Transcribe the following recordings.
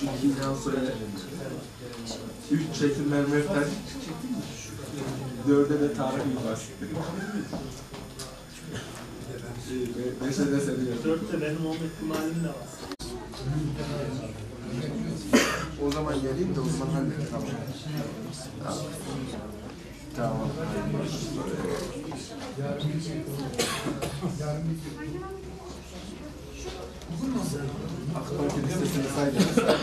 Ondan sonra 3 Çetin Mehmet'ten 4'e de Tarık Yılmaz'dır. 5'e de seviyorum. 4'te benim olma ihtimalim de var. O zaman geleyim de o zaman halledin. Tamam. AK Parti listesini saydınız.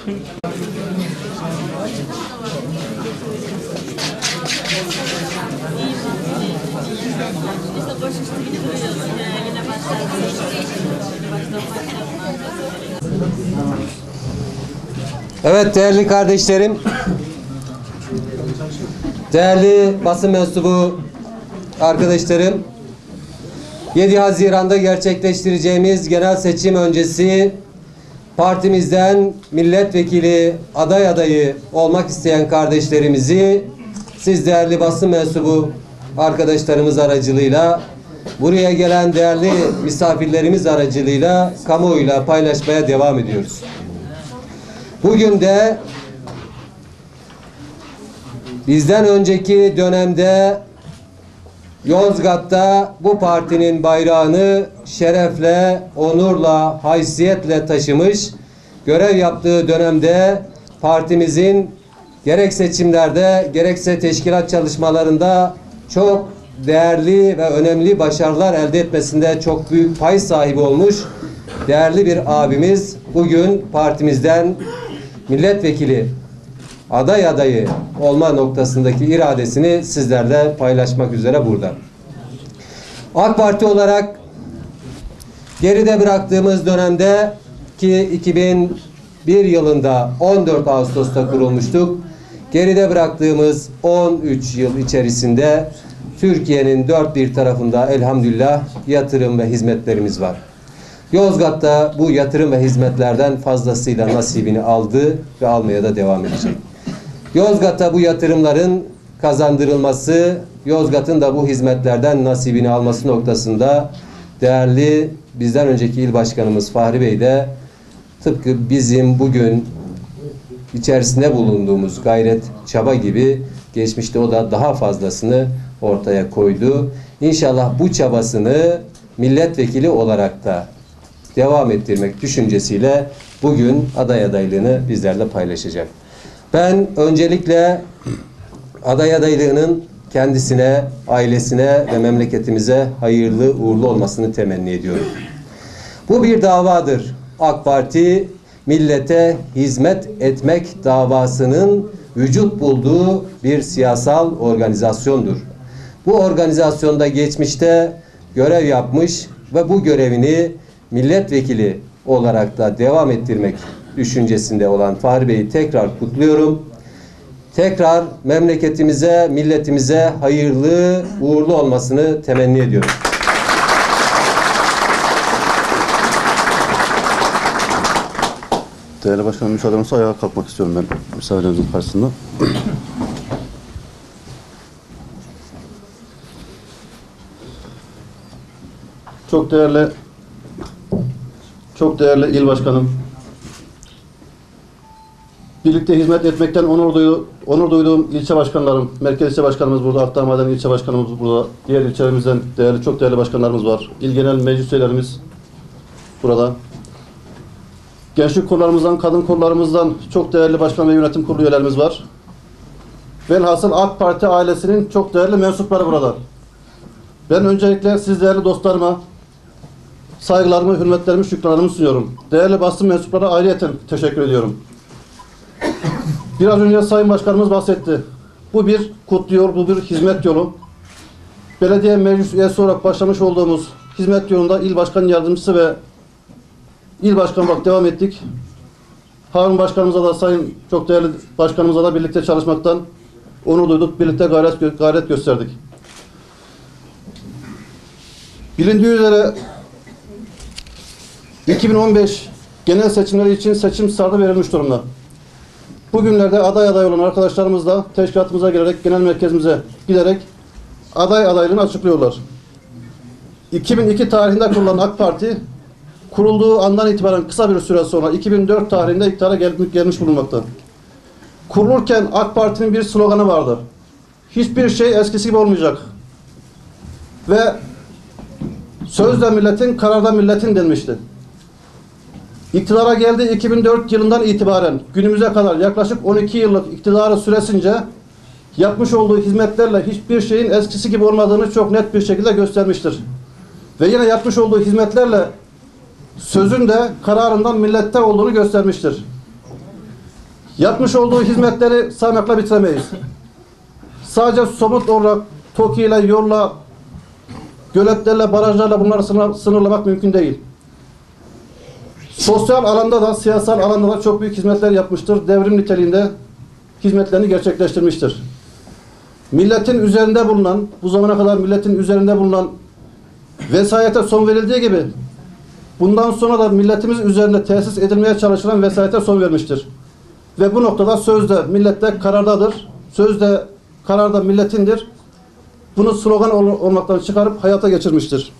İşte boş işte gibi duruyoruz. Yine Evet değerli kardeşlerim, değerli basın mensubu arkadaşlarım, 7 Haziran'da gerçekleştireceğimiz genel seçim öncesi partimizden milletvekili adayı olmak isteyen kardeşlerimizi siz değerli basın mensubu arkadaşlarımız aracılığıyla, buraya gelen değerli misafirlerimiz aracılığıyla kamuoyuyla paylaşmaya devam ediyoruz. Bugün de bizden önceki dönemde Yozgat'ta bu partinin bayrağını şerefle, onurla, haysiyetle taşımış, görev yaptığı dönemde partimizin gerek seçimlerde gerekse teşkilat çalışmalarında çok değerli ve önemli başarılar elde etmesinde çok büyük pay sahibi olmuş değerli bir abimiz bugün partimizden milletvekili adayı olma noktasındaki iradesini sizlerle paylaşmak üzere burada. AK Parti olarak geride bıraktığımız dönemde ki 2001 yılında 14 Ağustos'ta kurulmuştuk. Geride bıraktığımız 13 yıl içerisinde Türkiye'nin dört bir tarafında elhamdülillah yatırım ve hizmetlerimiz var. Yozgat'ta bu yatırım ve hizmetlerden fazlasıyla nasibini aldı ve almaya da devam edecek. Yozgat'ta bu yatırımların kazandırılması, Yozgat'ın da bu hizmetlerden nasibini alması noktasında değerli bizden önceki il başkanımız Fahri Bey de tıpkı bizim bugün içerisinde bulunduğumuz gayret, çaba gibi geçmişte o da daha fazlasını ortaya koydu. İnşallah bu çabasını milletvekili olarak da devam ettirmek düşüncesiyle bugün adaylığını bizlerle paylaşacak. Ben öncelikle adaylığının kendisine, ailesine ve memleketimize hayırlı uğurlu olmasını temenni ediyorum. Bu bir davadır. AK Parti millete hizmet etmek davasının vücut bulduğu bir siyasal organizasyondur. Bu organizasyonda geçmişte görev yapmış ve bu görevini milletvekili olarak da devam ettirmek düşüncesinde olan Fahri Bey'i tekrar kutluyorum. Tekrar memleketimize, milletimize hayırlı, uğurlu olmasını temenni ediyorum. Değerli Başkanım, müsaadenizle ayağa kalkmak istiyorum ben misafirlerimizin karşısında. Çok değerli il başkanım, birlikte hizmet etmekten onur duyduğum ilçe başkanlarım, merkez ilçe başkanımız burada, Akdağ ilçe başkanımız burada, diğer ilçelerimizden çok değerli başkanlarımız var. İl genel meclis üyelerimiz burada. Gençlik kollarımızdan, kadın kollarımızdan çok değerli başkan ve yönetim kurulu üyelerimiz var. Velhasıl AK Parti ailesinin çok değerli mensupları burada. Ben öncelikle siz değerli dostlarıma saygılarımı, hürmetlerimi, şükranlarımı sunuyorum. Değerli basın mensuplarına ayrıyeten teşekkür ediyorum. Biraz önce Sayın Başkanımız bahsetti. Bu bir kutlu yol, bu bir hizmet yolu. Belediye meclis üyesi olarak başlamış olduğumuz hizmet yolunda il başkan yardımcısı ve il başkanı olarak devam ettik. Harun Başkanımıza da, Sayın çok değerli Başkanımıza da birlikte çalışmaktan onur duyduk, birlikte gayret gösterdik. Bilindiği üzere 2015 genel seçimleri için seçim startı verilmiş durumda. Bugünlerde aday olan arkadaşlarımız da teşkilatımıza gelerek, genel merkezimize giderek adaylığını açıklıyorlar. 2002 tarihinde kurulan AK Parti kurulduğu andan itibaren kısa bir süre sonra 2004 tarihinde iktidara gelmiş bulunmakta. Kurulurken AK Parti'nin bir sloganı vardı. Hiçbir şey eskisi gibi olmayacak. Ve sözde milletin, kararda milletin denmişti. İktidara geldi 2004 yılından itibaren günümüze kadar yaklaşık 12 yıllık iktidarı süresince yapmış olduğu hizmetlerle hiçbir şeyin eskisi gibi olmadığını çok net bir şekilde göstermiştir. Ve yine yapmış olduğu hizmetlerle sözün de kararından millette olduğunu göstermiştir. Yapmış olduğu hizmetleri saymakla bitiremeyiz. Sadece somut olarak TOKİ ile, yolla, göletlerle, barajlarla bunları sınırlamak mümkün değil. Sosyal alanda da, siyasal alanda da çok büyük hizmetler yapmıştır. Devrim niteliğinde hizmetlerini gerçekleştirmiştir. Milletin üzerinde bulunan, bu zamana kadar milletin üzerinde bulunan vesayete son verildiği gibi bundan sonra da milletimiz üzerinde tesis edilmeye çalışılan vesayete son vermiştir. Ve bu noktada sözde millette karardadır. Sözde kararda milletindir. Bunu slogan olmaktan çıkarıp hayata geçirmiştir.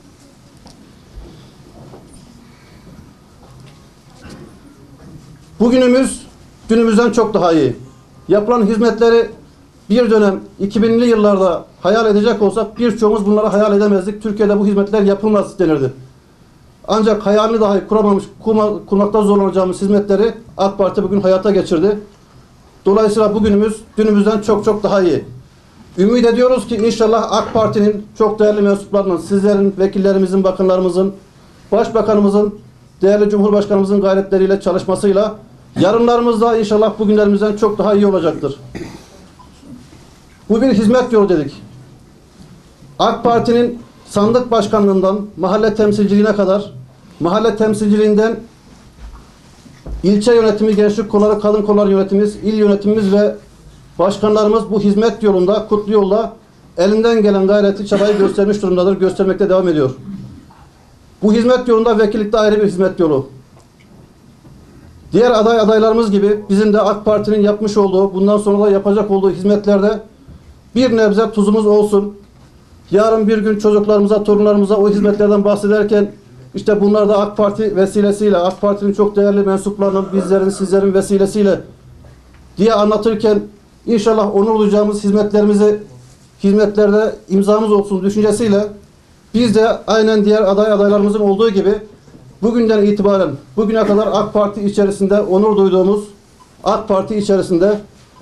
Bugünümüz günümüzden çok daha iyi. Yapılan hizmetleri bir dönem 2000'li yıllarda hayal edecek olsak birçoğumuz bunları hayal edemezdik. Türkiye'de bu hizmetler yapılmaz denirdi. Ancak hayalini dahi kurmakta zorlanacağımız hizmetleri AK Parti bugün hayata geçirdi. Dolayısıyla bugünümüz dünümüzden çok çok daha iyi. Ümit ediyoruz ki inşallah AK Parti'nin çok değerli mensuplarının, sizlerin, vekillerimizin, bakanlarımızın, başbakanımızın, değerli Cumhurbaşkanımızın gayretleriyle, çalışmasıyla yarınlarımız da inşallah bugünlerimizden çok daha iyi olacaktır. Bu bir hizmet yolu dedik. AK Parti'nin sandık başkanlığından mahalle temsilciliğine kadar, mahalle temsilciliğinden ilçe yönetimi, gençlik kolları, kadın kolları yönetimimiz, il yönetimimiz ve başkanlarımız bu hizmet yolunda, kutlu yolda elinden gelen gayreti, çabayı göstermiş durumdadır, göstermekte devam ediyor. Bu hizmet yolunda vekillikte ayrı bir hizmet yolu. Diğer adaylarımız gibi bizim de AK Parti'nin yapmış olduğu, bundan sonra da yapacak olduğu hizmetlerde bir nebze tuzumuz olsun. Yarın bir gün çocuklarımıza, torunlarımıza o hizmetlerden bahsederken işte bunlar da AK Parti vesilesiyle, AK Parti'nin çok değerli mensuplarının, bizlerin, sizlerin vesilesiyle diye anlatırken inşallah onur duyacağımız hizmetlerde imzamız olsun düşüncesiyle biz de aynen diğer adaylarımızın olduğu gibi bugünden itibaren bugüne kadar AK Parti içerisinde onur duyduğumuz, AK Parti içerisinde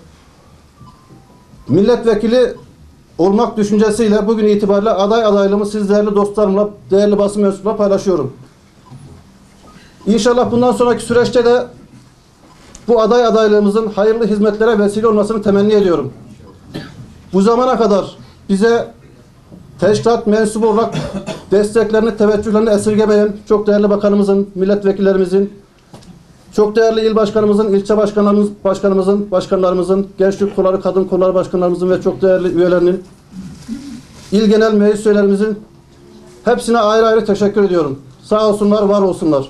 milletvekili olmak düşüncesiyle bugün itibariyle adaylığımı siz değerli dostlarımla, değerli basın mensuplarıyla paylaşıyorum. İnşallah bundan sonraki süreçte de bu adaylığımızın hayırlı hizmetlere vesile olmasını temenni ediyorum. Bu zamana kadar bize teşkilat mensubu olarak desteklerini, teveccühlerini esirgemeyen çok değerli bakanımızın, milletvekillerimizin, çok değerli il başkanımızın, ilçe başkanlarımızın, gençlik kolları, kadın kolları başkanlarımızın ve çok değerli üyelerinin, il genel meclis üyelerimizin hepsine ayrı ayrı teşekkür ediyorum. Sağ olsunlar, var olsunlar.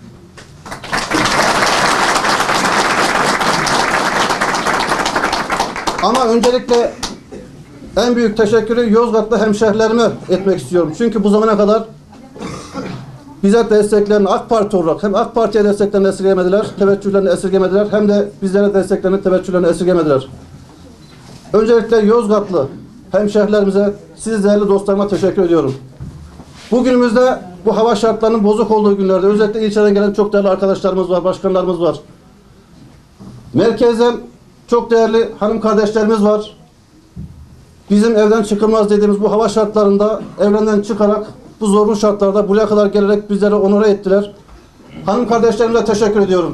Ama öncelikle en büyük teşekkürü Yozgatlı hemşehrilerime etmek istiyorum. Çünkü bu zamana kadar bize desteklerini AK Parti olarak hem AK Parti'ye desteklerini esirgemediler, teveccühlerini esirgemediler, hem de bizlere desteklerini, teveccühlerini esirgemediler. Öncelikle Yozgatlı hemşehrilerimize, siz değerli dostlarıma teşekkür ediyorum. Bugünümüzde bu hava şartlarının bozuk olduğu günlerde özellikle ilçeden gelen çok değerli arkadaşlarımız var, başkanlarımız var. Merkezden çok değerli hanım kardeşlerimiz var. Bizim evden çıkılmaz dediğimiz bu hava şartlarında evlerinden çıkarak bu zorlu şartlarda buraya kadar gelerek bizleri onore ettiler. Hanım kardeşlerimize teşekkür ediyorum.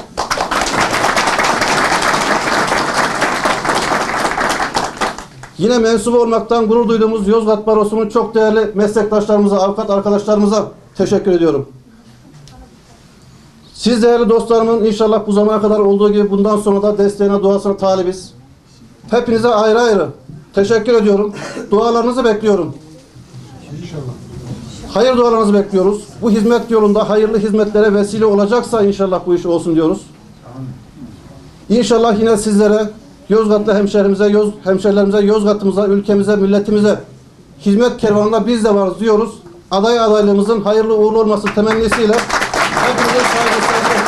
Yine mensubu olmaktan gurur duyduğumuz Yozgat Barosu'nun çok değerli meslektaşlarımıza, avukat arkadaşlarımıza teşekkür ediyorum. Siz değerli dostlarımın inşallah bu zamana kadar olduğu gibi bundan sonra da desteğine, duasına talibiz. Hepinize ayrı ayrı teşekkür ediyorum. Dualarınızı bekliyorum. Hayır dualarınızı bekliyoruz. Bu hizmet yolunda hayırlı hizmetlere vesile olacaksa inşallah bu iş olsun diyoruz. İnşallah yine sizlere, Yozgatlı hemşehrilerimize, Yozgat'ımıza, ülkemize, milletimize hizmet kervanında biz de varız diyoruz. aday adaylığımızın hayırlı uğurlu olması temennisiyle hepinize saygı.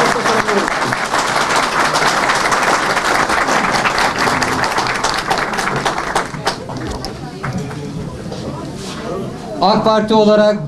AK Parti olarak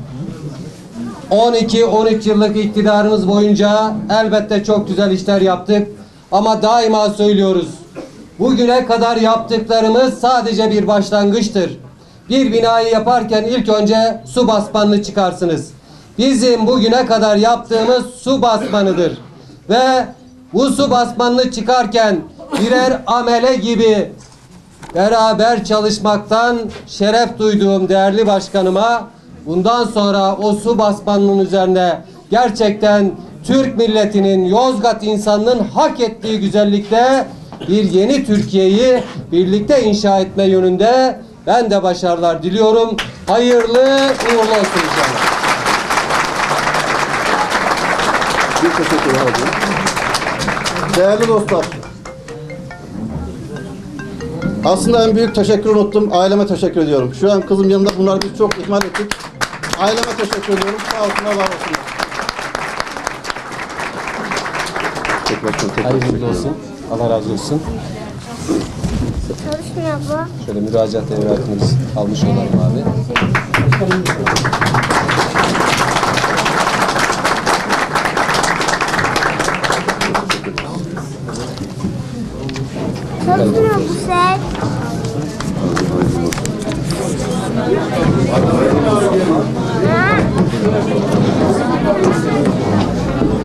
12-13 yıllık iktidarımız boyunca elbette çok güzel işler yaptık. Ama daima söylüyoruz. Bugüne kadar yaptıklarımız sadece bir başlangıçtır. Bir binayı yaparken ilk önce su basmanını çıkarsınız. Bizim bugüne kadar yaptığımız su basmanıdır. Ve bu su basmanını çıkarken birer amele gibi beraber çalışmaktan şeref duyduğum değerli başkanıma bundan sonra o su basmanının üzerine gerçekten Türk milletinin, Yozgat insanının hak ettiği güzellikte bir yeni Türkiye'yi birlikte inşa etme yönünde ben de başarılar diliyorum. Hayırlı uğurlu olsun inşallah. Bir teşekkür ederim. Değerli dostlar, aslında en büyük teşekkür unuttum. Aileme teşekkür ediyorum. Şu an kızım yanında, bunları biz çok ihmal ettik. Aileme teşekkür ediyorum. Sağ olsunlar, var olsunlar. Hayırlı olsun. Allah razı olsun. Çalışmıyor bu. Şöyle müracaat evrakınızı almış olalım abi. Çalışmıyor bu set. Ha?